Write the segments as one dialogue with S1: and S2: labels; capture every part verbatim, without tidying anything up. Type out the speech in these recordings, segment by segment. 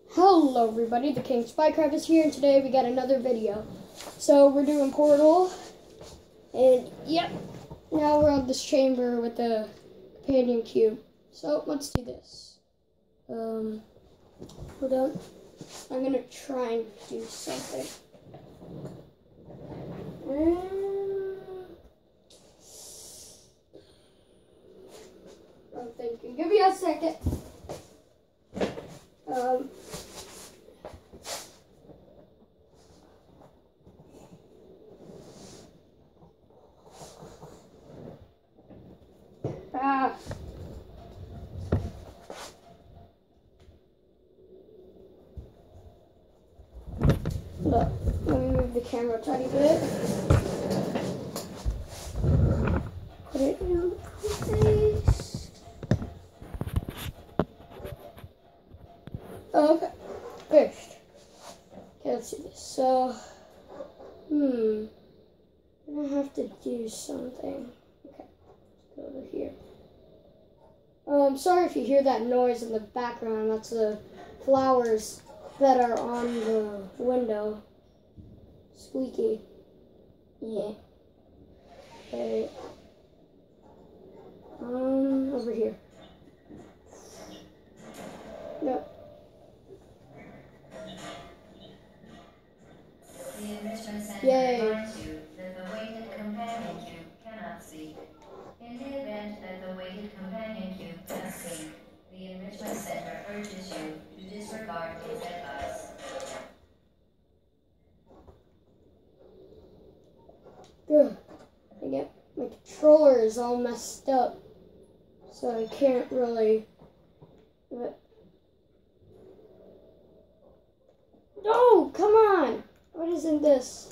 S1: Hello everybody, the King Spycraft is here, and today we got another video. So we're doing Portal, and yep, now we're on this chamber with the companion cube. So let's do this. Um, hold on. I'm gonna try and do something. Um, I'm thinking. Give me a second. Um. Ah. Look, let me move the camera a tiny bit. Put it in place. Oh, okay, finished. Okay, let's do this. So, hmm, I'm gonna have to do something. Okay, let's go over here. Um, sorry if you hear that noise in the background. That's the flowers that are on the window. Squeaky. Yeah. Okay. Um, over here. Nope.
S2: The enrichment center
S1: Yay.
S2: reminds you that the weighted companion cube cannot speak. In the event that the weighted companion cube does speak, the enrichment center urges you to disregard its advice.
S1: Good. I get my controller is all messed up, so I can't really. But no, come on! What isn't this?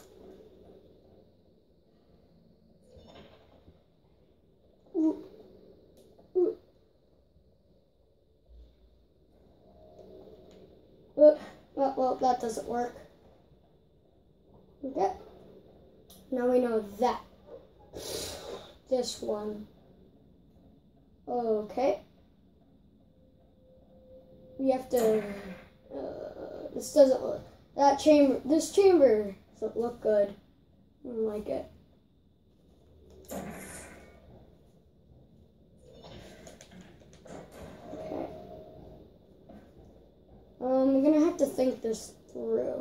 S1: Ooh. Ooh. Uh, well, well, that doesn't work. Okay. Now we know that. This one. Okay. We have to. Uh, this doesn't look. That chamber. This chamber doesn't look good. I don't like it. Okay. Um, I'm gonna have to think this through.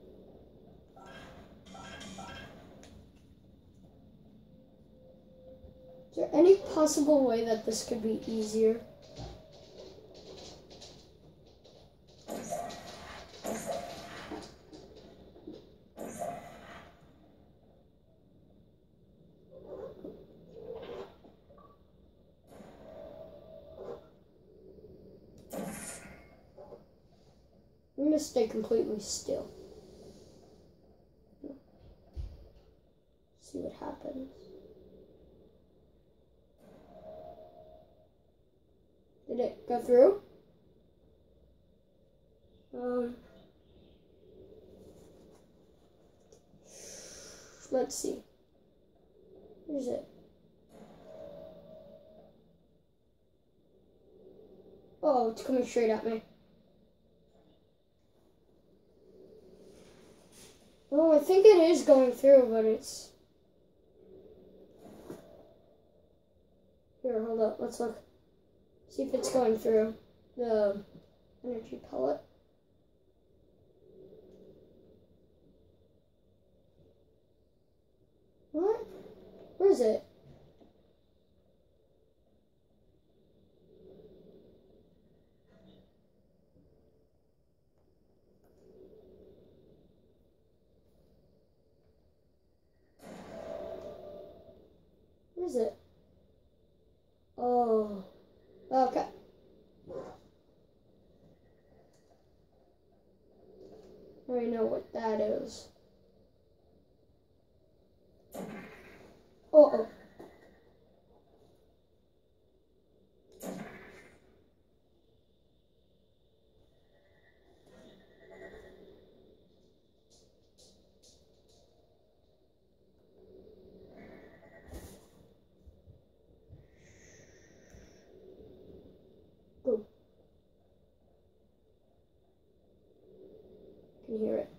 S1: Is there any possible way that this could be easier? I'm gonna stay completely still. See what happens. Did it go through? Um, let's see. Where's it? Oh, it's coming straight at me. Oh, I think it is going through, but it's... Here, hold up. Let's look. See if it's going through the energy pellet. What? Where is it? Where is it? Oh. Okay. I already know what that is. Uh-oh. Go. can hear it.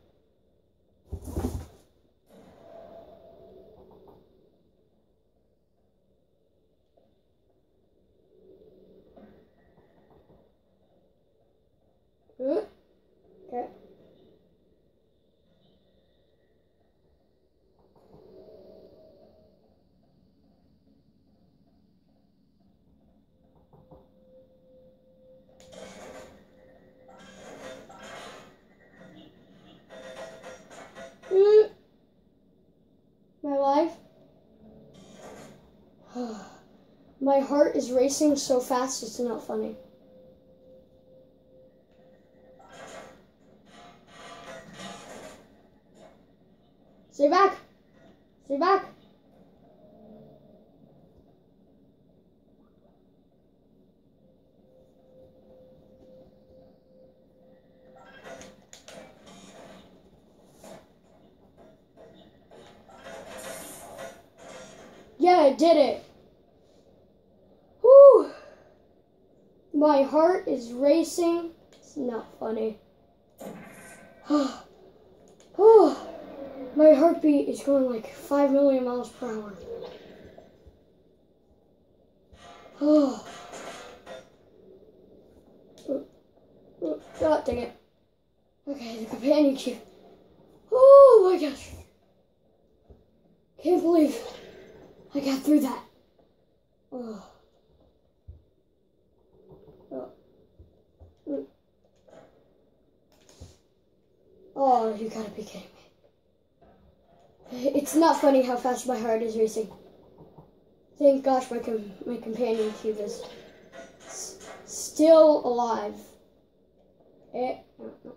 S1: Ooh. Okay. Mm. My life. My heart is racing so fast it's not funny. Stay back! Stay back! Yeah, I did it! Whew! My heart is racing. It's not funny. Oh, my heartbeat is going like five million miles per hour. Oh. Oh, oh, God dang it. Okay, the companion cube. Oh my gosh. Can't believe I got through that. Oh. Oh. Mm. Oh, you gotta be kidding me. It's not funny how fast my heart is racing. Thank gosh my com my companion cube is s still alive. Eh, no, no.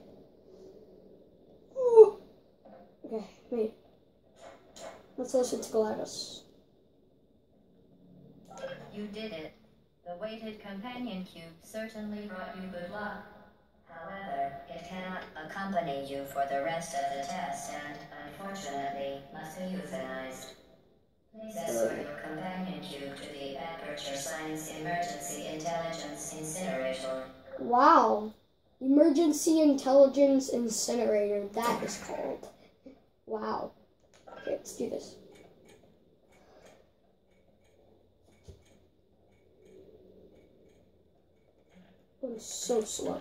S1: Ooh. Okay, wait. Let's listen to GLaDOS.
S2: You did it. The weighted companion cube certainly brought you good luck. However, it cannot accompany you for the rest of the test and, unfortunately, must be euthanized. Please escort your companion cube to the Aperture Science Emergency Intelligence Incinerator.
S1: Wow. Emergency Intelligence Incinerator, that is called. Wow. Okay, let's do this. I'm so slow.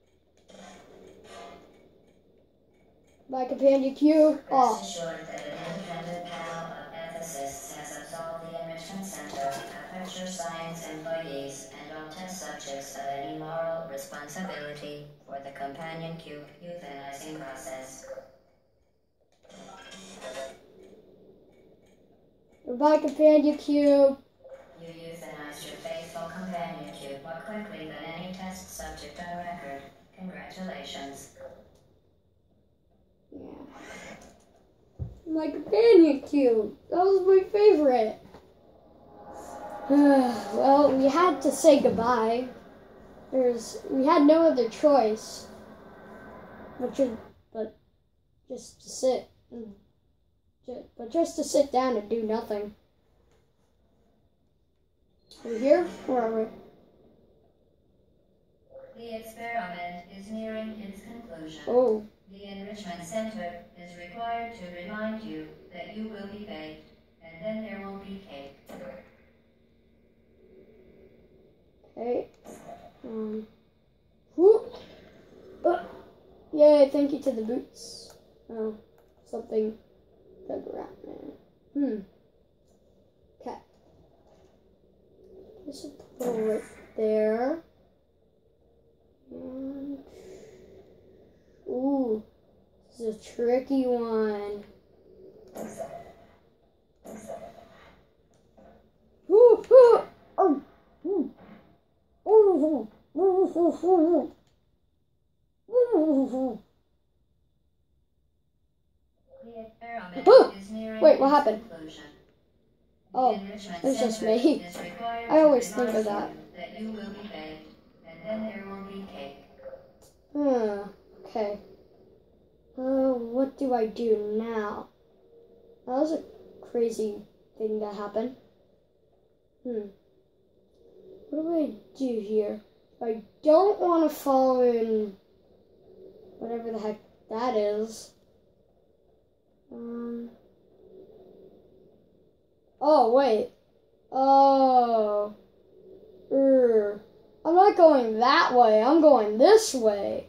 S1: My companion cube. Oh.
S2: Rest assured that an independent panel of ethicists has absolved the Enrichment Center, Aperture Science employees, and all test subjects of any moral responsibility for the companion cube euthanizing process.
S1: My companion cube.
S2: You euthanized your faithful companion cube more quickly than any test subject on record. Congratulations.
S1: Yeah. My companion cube. That was my favorite. Well, we had to say goodbye. There's, we had no other choice, but just, but just to sit, and, but just to sit down and do nothing. Are we here? Where are we?
S2: The experiment is nearing its conclusion.
S1: Oh.
S2: The Enrichment Center is required to remind you that you will be baked, and then there will be cake.
S1: Okay. Um. Whoop. Uh, yay! Thank you to the boots. Oh, something. The rat man. Hmm. Okay. This is put right there. And ooh, this is a tricky one. Ooh, ooh, oh, ooh. Ooh, ooh, ooh, ooh, ooh.
S2: The experiment
S1: Ooh.
S2: is nearing
S1: Wait, what
S2: its
S1: happened?
S2: conclusion.
S1: Oh,
S2: The Enrichment
S1: it's just
S2: Center
S1: me.
S2: is required
S1: I always
S2: to
S1: think of
S2: remind
S1: that.
S2: you that you will be baked, and then there will be cake.
S1: Hmm, okay. Uh, what do I do now? That was a crazy thing that happened. Hmm. What do I do here? I don't want to follow in whatever the heck that is. Um. Oh, wait. Oh. Er. I'm not going that way. I'm going this way.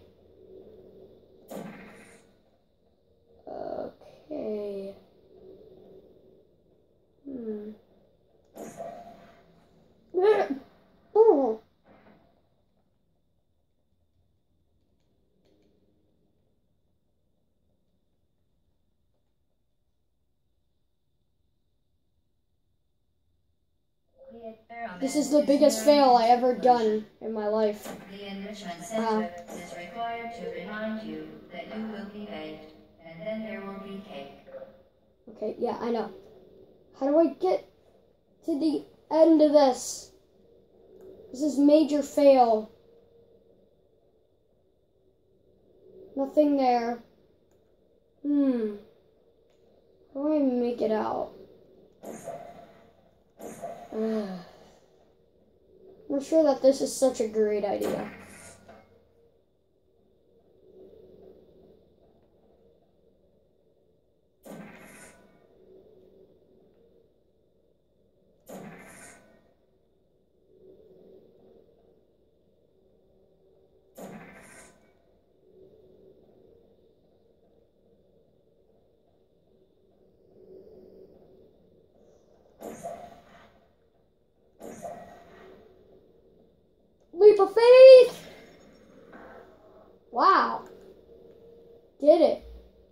S1: Okay. Hmm. Oh. This is the biggest fail I ever done in my life.
S2: The enrichment center uh, is required to remind you that you will be baked, and then there will be cake.
S1: Okay, yeah, I know. How do I get to the end of this? This is major fail. Nothing there. Hmm. How do I make it out? Ugh. I'm sure that this is such a great idea. Leap of faith! Wow. Did it.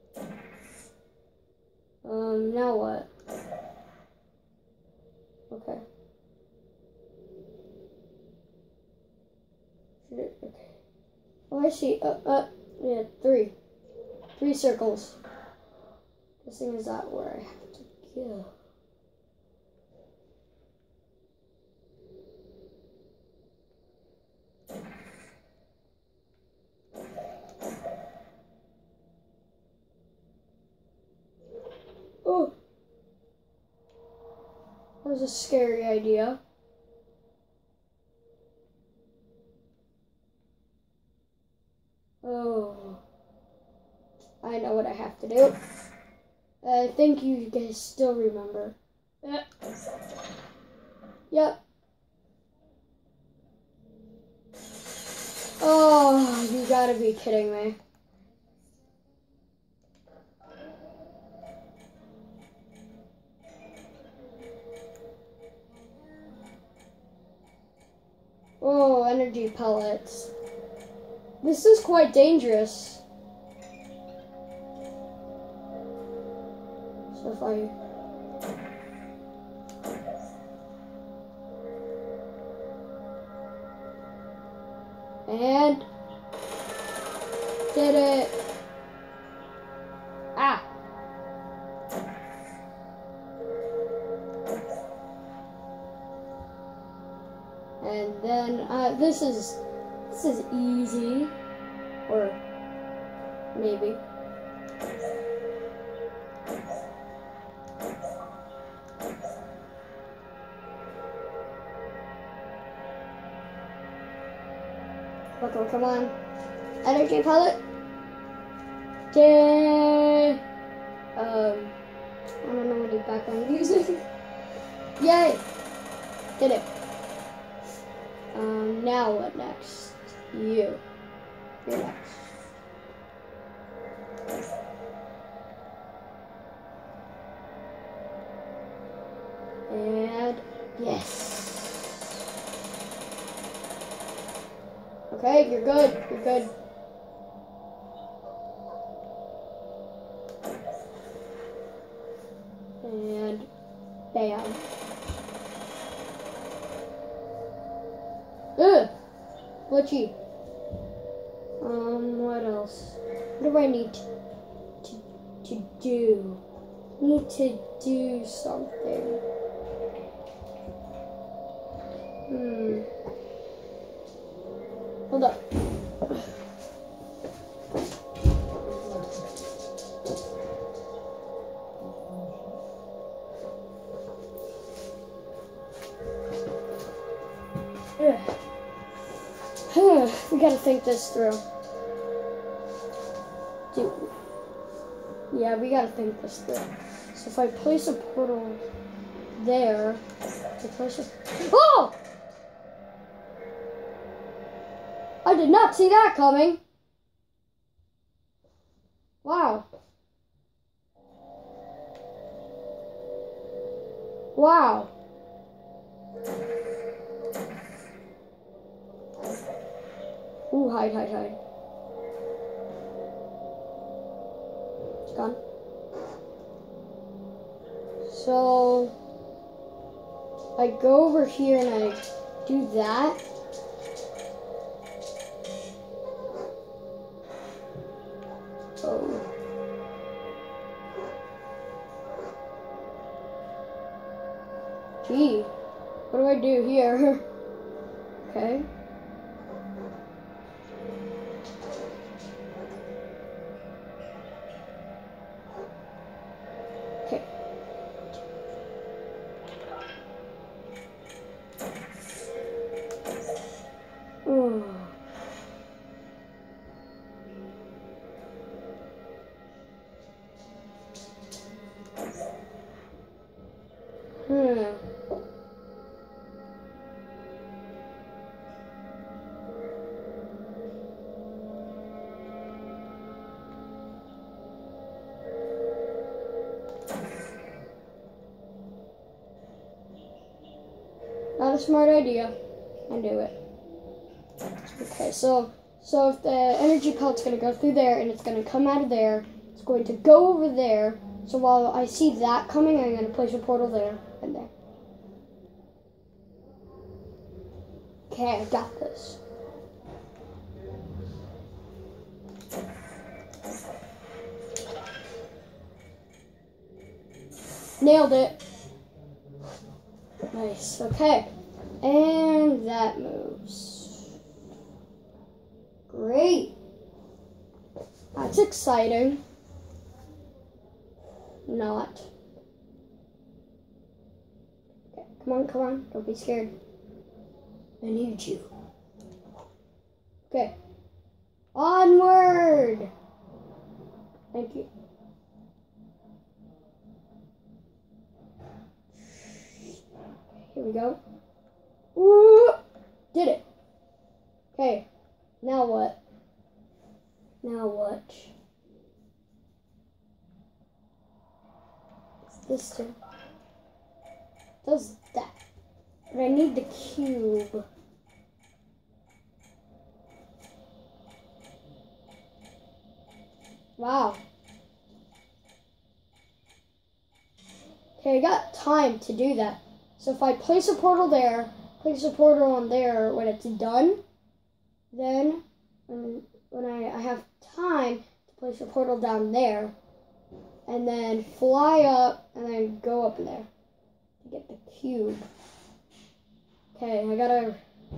S1: Um, now what? Okay. Should it, okay. Oh, I see. Uh, uh, yeah, three. Three circles. Guessing is that where I have to go? Oh, that was a scary idea. Oh, I know what I have to do. I think you guys still remember. Yep. Yep. Oh, you gotta be kidding me. Oh, energy pellets. This is quite dangerous. So if I... And... Did it. Ah! And then, uh, this is, this is easy, or maybe. Okay, come on. Energy pellet. Yay! Um, I don't know any background music. Yay! Did it. Um, now what next? You. You're next. And yes. Okay, you're good. You're good. And bam. Ugh! Glitchy. Um, what else? What do I need to, to, to do? I need to do something. Hmm. Hold up. We gotta think this through. do... Yeah, we gotta think this through. So if I place a portal there, to place a... Oh! I did not see that coming. Wow. Wow. Ooh, hide, hide, hide. It's gone. So, I go over here and I do that. Oh. Gee, what do I do here? Okay. Okay. Oh. Hmm. Not a smart idea. I do it. Okay, so so if the energy pellet's gonna go through there and it's gonna come out of there, it's going to go over there. So while I see that coming, I'm gonna place a portal there and there. Okay, I got this. Nailed it. Nice, okay. And that moves. Great. That's exciting. Not. Okay, come on, come on. Don't be scared. I need you. Okay. Onward! Thank you. Here we go. Ooh! Did it. Okay. Now what? Now what? What's this do? Does that. But I need the cube. Wow. Okay, I got time to do that. So if I place a portal there, place a portal on there when it's done, then when, when I, I have time to place a portal down there, and then fly up, and then go up in there to get the cube. Okay, I gotta...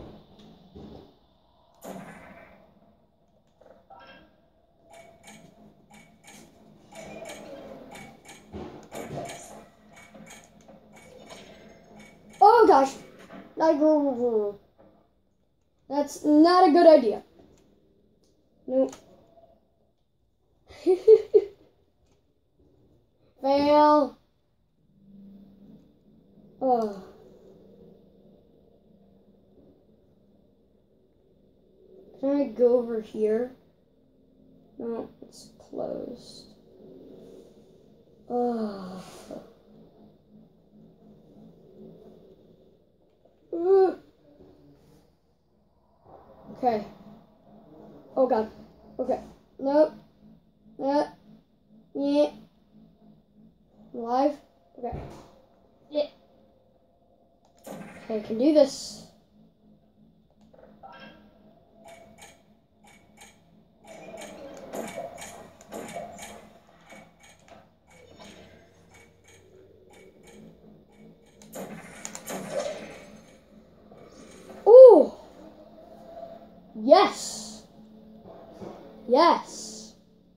S1: Oh gosh! That's not a good idea. Nope. Fail. Oh. Can I go over here? No, it's closed. Oh. Uh. Okay. Oh god. Okay. Nope. Nope. Yeah. Alive? Okay. Yeah. Okay, I can do this. Ooh! Yes! Yes!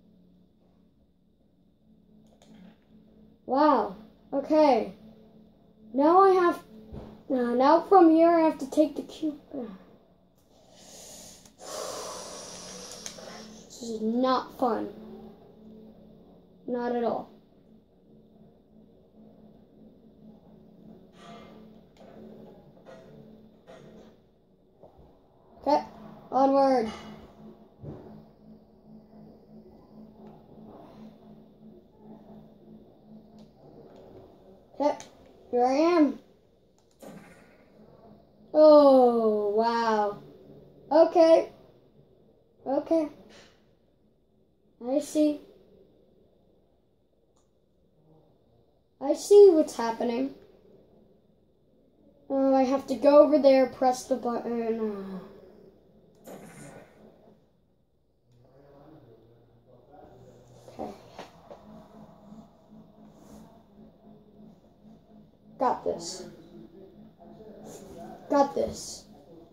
S1: Wow. Okay. Now I have... Uh, now from here I have to take the cube. This is not fun. Not at all. Okay, onward. Okay, here I am. Oh, wow. Okay. Okay. I see. I see what's happening. Oh, I have to go over there, press the button. Okay. Got this. Got this.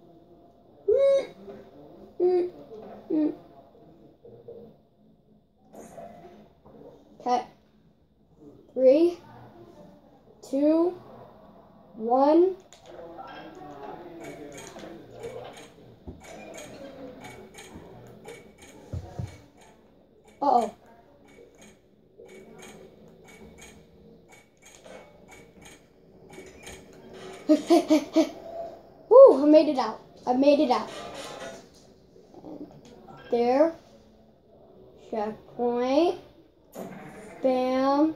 S1: Okay. Three, two, one. Uh-oh. Woo, I made it out. I made it out. And there. Checkpoint. Bam.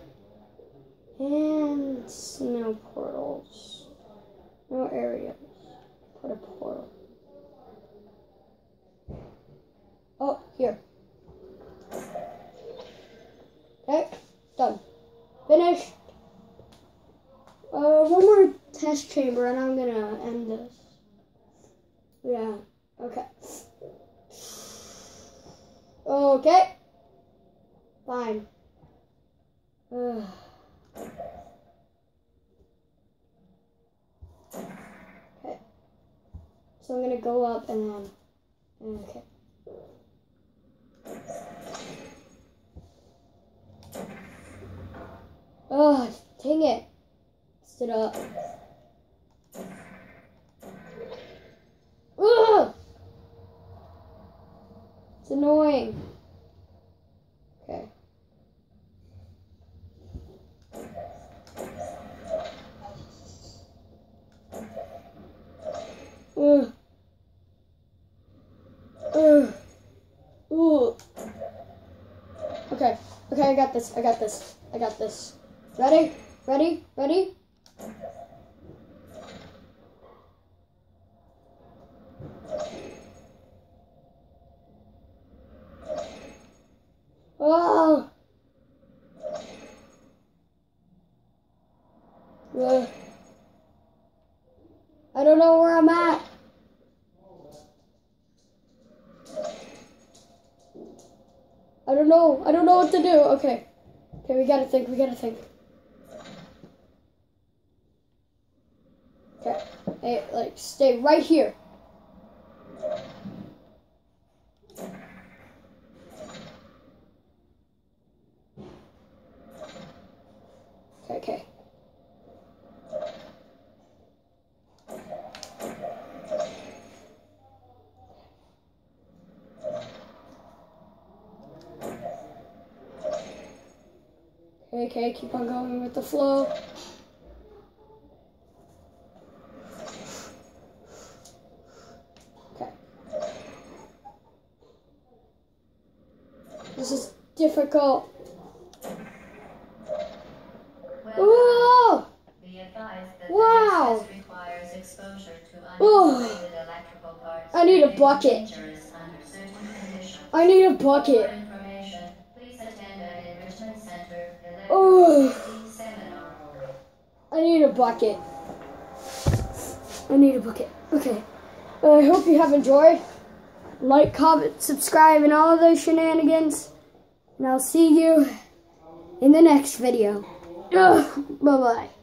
S1: And no portals. No areas. Put a portal. Oh, here. Okay, done. Finished. Uh, one more test chamber and I'm gonna end this. Yeah, okay. Okay. Fine. Uh. Okay. So I'm gonna go up and then, okay. Oh, dang it. Stood up. Ugh! It's annoying. Okay. Ugh. Ugh. Ooh. Okay. Okay, I got this. I got this. I got this. Ready? Ready? Ready? Oh! Ugh. I don't know where I'm at. I don't know. I don't know what to do. Okay. Okay, we gotta think. We gotta think. Okay. Hey, like, stay right here. Okay, okay. Okay, okay, keep on going with the flow. Okay. This is difficult.
S2: Well, be advised that
S1: wow.
S2: the next test requires exposure to
S1: Oh.
S2: uninsulated electrical parts.
S1: I need a bucket.
S2: Dangerous under certain conditions.
S1: I need a
S2: For
S1: bucket.
S2: more information, please attend an Enrichment Center
S1: Oh.
S2: electrical seminar.
S1: I need a bucket. I need a bucket. Okay. Uh, I hope you have enjoyed. Like, comment, subscribe, and all of those shenanigans. And I'll see you in the next video. Ugh, bye-bye.